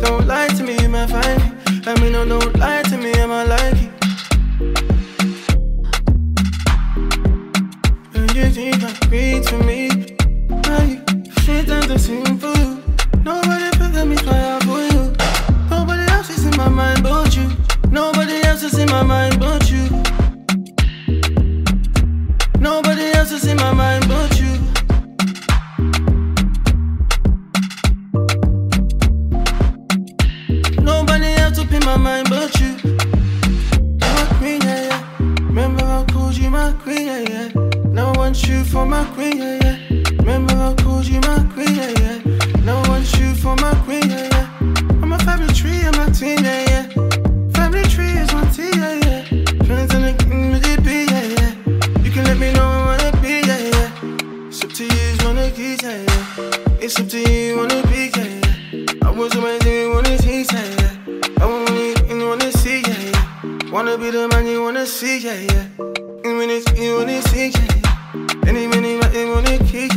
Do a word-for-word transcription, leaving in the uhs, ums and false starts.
Don't lie to me, you might find it. I mean, no, don't lie to me, I might like it. And you think I breathe for me? Why shit doesn't seem for you? Nobody pick me fire for you. Nobody else is in my mind but you. Nobody else is in my mind but you. Nobody else is in my mind but you. Nobody else up in my mind but you. You my queen, yeah, yeah. Remember how cool you my queen, yeah, yeah. No one shoot for my queen, yeah, yeah. Remember how cool you my queen, yeah, yeah. No one shoot for my queen, yeah, yeah. I'm a family tree, I'm my team, yeah, yeah. Family tree is my tea, yeah, yeah. Friends and the king with it be, yeah, yeah. You can let me know I wanna be, yeah, yeah. It's up to you, you wanna keep, yeah, yeah. It's up to you, you wanna be, yeah, yeah. I was amazing, wanna see, yeah, yeah. I wanna, you wanna see, yeah, yeah. Wanna be the man you wanna see, yeah, yeah. And when it's you wanna see, yeah, yeah. Any minute, I wanna kick,